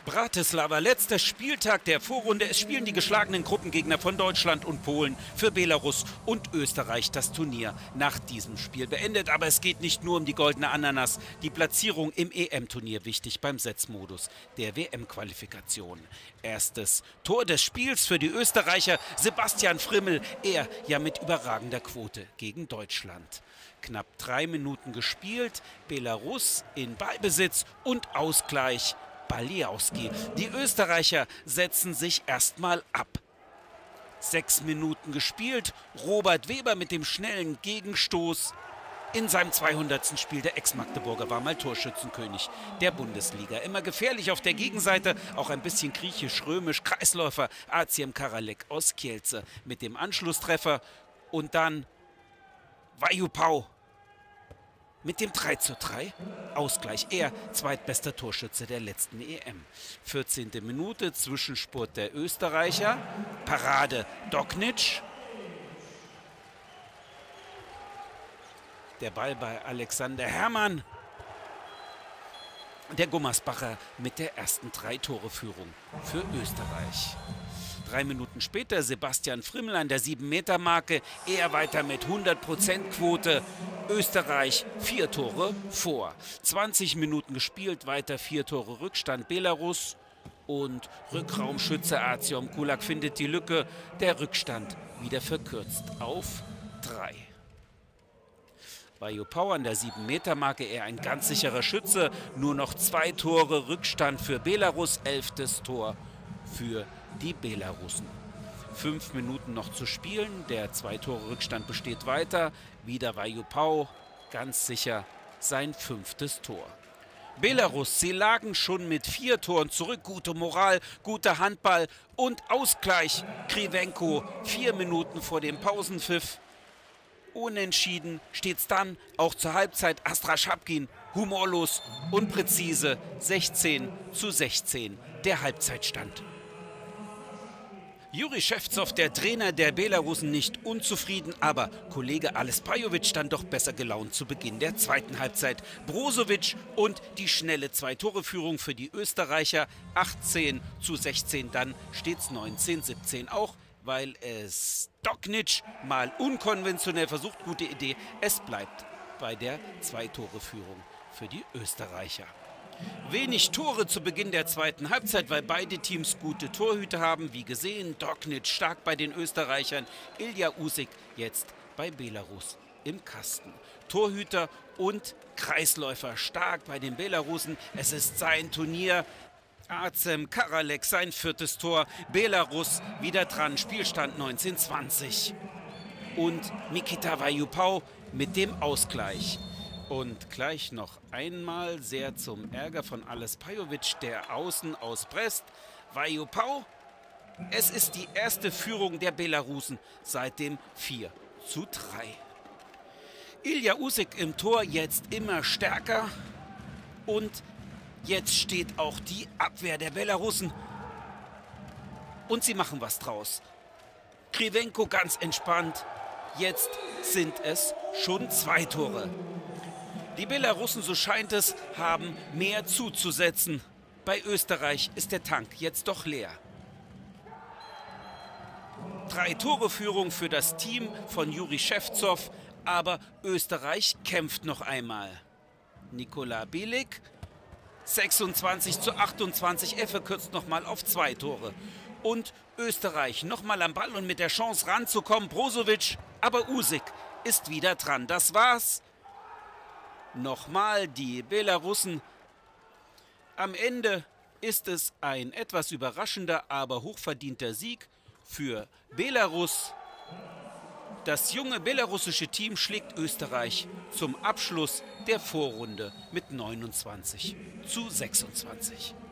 Bratislava, letzter Spieltag der Vorrunde. Es spielen die geschlagenen Gruppengegner von Deutschland und Polen. Für Belarus und Österreich das Turnier nach diesem Spiel beendet. Aber es geht nicht nur um die goldene Ananas. Die Platzierung im EM-Turnier wichtig beim Setzmodus der WM-Qualifikation. Erstes Tor des Spiels für die Österreicher Sebastian Frimmel. Er ja mit überragender Quote gegen Deutschland. Knapp 3 Minuten gespielt. Belarus in Ballbesitz und Ausgleich. Baliowski. Die Österreicher setzen sich erstmal ab. 6 Minuten gespielt. Robert Weber mit dem schnellen Gegenstoß. In seinem 200. Spiel der Ex-Magdeburger war mal Torschützenkönig der Bundesliga. Immer gefährlich auf der Gegenseite, auch ein bisschen griechisch-römisch. Kreisläufer Aciem Karalek aus Kielce mit dem Anschlusstreffer. Und dann Vaiupau mit dem 3:3. Ausgleich. Er, zweitbester Torschütze der letzten EM. 14. Minute, Zwischenspurt der Österreicher. Parade Doknic. Der Ball bei Alexander Herrmann. Der Gummersbacher mit der ersten 3-Tore-Führung für Österreich. 3 Minuten später Sebastian Frimmel an der 7-Meter-Marke. Er weiter mit 100% Quote. Österreich 4 Tore vor. 20 Minuten gespielt, weiter 4 Tore Rückstand Belarus. Und Rückraumschütze Artyom Kulak findet die Lücke. Der Rückstand wieder verkürzt auf 3. Vaiupau an der 7-Meter-Marke, er ein ganz sicherer Schütze. Nur noch 2 Tore Rückstand für Belarus, 11. Tor für die Belarusen. 5 Minuten noch zu spielen, der 2-Tore-Rückstand besteht weiter. Wieder Vaiupau, ganz sicher sein 5. Tor. Belarus, sie lagen schon mit 4 Toren zurück. Gute Moral, guter Handball und Ausgleich. Krivenko, 4 Minuten vor dem Pausenpfiff. Unentschieden steht's dann, auch zur Halbzeit. Astraschapkin, humorlos und präzise, 16:16, der Halbzeitstand. Juri Schewtsov, der Trainer der Belarusen, nicht unzufrieden, aber Kollege Alespajovic dann doch besser gelaunt zu Beginn der zweiten Halbzeit. Brozovic und die schnelle 2-Tore-Führung für die Österreicher, 18:16, dann steht's 19:17, auch weil es Doknic mal unkonventionell versucht, gute Idee, es bleibt bei der 2-Tore-Führung für die Österreicher. Wenig Tore zu Beginn der zweiten Halbzeit, weil beide Teams gute Torhüter haben. Wie gesehen, Doknic stark bei den Österreichern, Ilja Usyk jetzt bei Belarus im Kasten. Torhüter und Kreisläufer stark bei den Belarusen. Es ist sein Turnier. Acem Karalek, sein 4. Tor. Belarus wieder dran, Spielstand 19:20. Und Mikita Vaiupau mit dem Ausgleich. Und gleich noch einmal, sehr zum Ärger von Alespajovic, der Außen aus Brest. Vaiupau, es ist die erste Führung der Belarusen seit dem 4:3. Ilja Usyk im Tor, jetzt immer stärker. Und jetzt steht auch die Abwehr der Belarusen. Und sie machen was draus. Krivenko ganz entspannt. Jetzt sind es schon 2 Tore. Die Belarusen, so scheint es, haben mehr zuzusetzen. Bei Österreich ist der Tank jetzt doch leer. 3-Tore-Führung für das Team von Juri Schewtsov, aber Österreich kämpft noch einmal. Nikola Bielik, 26:28, er verkürzt nochmal auf 2 Tore. Und Österreich nochmal am Ball und mit der Chance ranzukommen, Brozovic, aber Usyk ist wieder dran. Das war's. Nochmal die Belarusen. Am Ende ist es ein etwas überraschender, aber hochverdienter Sieg für Belarus. Das junge belarussische Team schlägt Österreich zum Abschluss der Vorrunde mit 29:26.